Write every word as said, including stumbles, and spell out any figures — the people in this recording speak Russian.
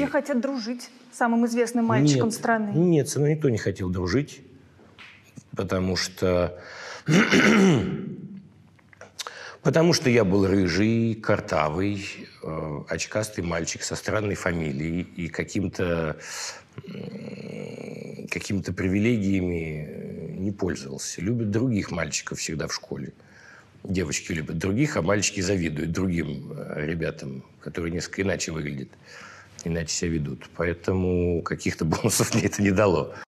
Все хотят дружить с самым известным мальчиком нет, страны. Нет, со мной никто не хотел дружить, потому что... Потому что я был рыжий, картавый, э, очкастый мальчик со странной фамилией и каким-то э, какими-то привилегиями не пользовался. Любят других мальчиков всегда в школе. Девочки любят других, а мальчики завидуют другим ребятам, которые несколько иначе выглядят, иначе себя ведут. Поэтому каких-то бонусов мне это не дало.